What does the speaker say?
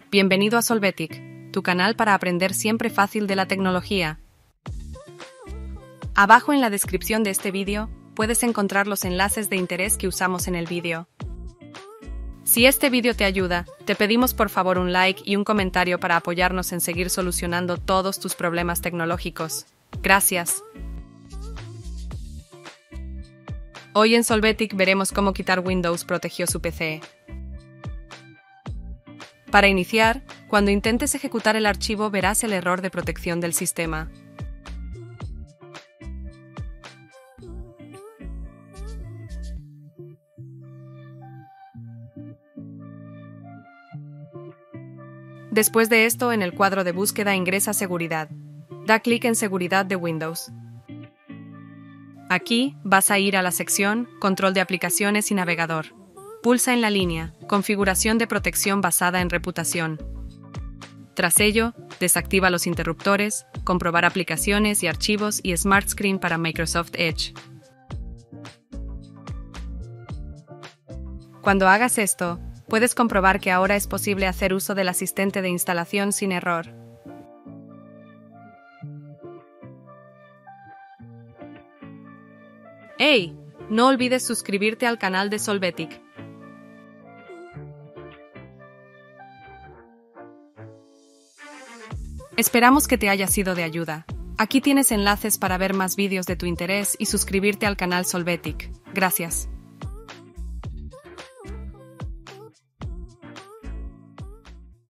Bienvenido a Solvetic, tu canal para aprender siempre fácil de la tecnología. Abajo en la descripción de este vídeo, puedes encontrar los enlaces de interés que usamos en el vídeo. Si este vídeo te ayuda, te pedimos por favor un like y un comentario para apoyarnos en seguir solucionando todos tus problemas tecnológicos. Gracias. Hoy en Solvetic veremos cómo quitar Windows protegió su PC. Para iniciar, cuando intentes ejecutar el archivo verás el error de protección del sistema. Después de esto, en el cuadro de búsqueda ingresa Seguridad. Da clic en Seguridad de Windows. Aquí vas a ir a la sección Control de aplicaciones y navegador. Pulsa en la línea Configuración de protección basada en reputación. Tras ello, desactiva los interruptores, comprobar aplicaciones y archivos y Smart Screen para Microsoft Edge. Cuando hagas esto, puedes comprobar que ahora es posible hacer uso del asistente de instalación sin error. ¡Hey! No olvides suscribirte al canal de Solvetic. Esperamos que te haya sido de ayuda. Aquí tienes enlaces para ver más vídeos de tu interés y suscribirte al canal Solvetic. Gracias.